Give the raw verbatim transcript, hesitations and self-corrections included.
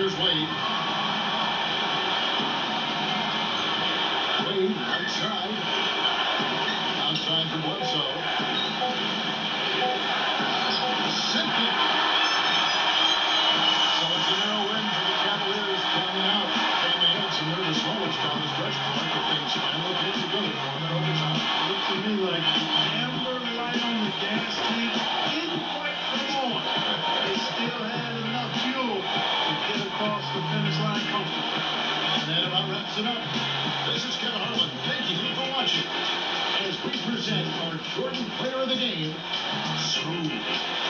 Here's Wade. Wade, right side. Outside for Bledsoe. Sent it. So it's a narrow win for the Cavaliers coming out. And they had some nervous moments down the stretch point, but things finally came together for them in overtime. Looked to me like Amber light on the gas tank didn't quite come on. They still had enough fuel to get across the finish line comfortably. And that about wraps it up. This is Kevin Harlan. Thank you for watching as we present our Jordan Player of the Game, Smooth.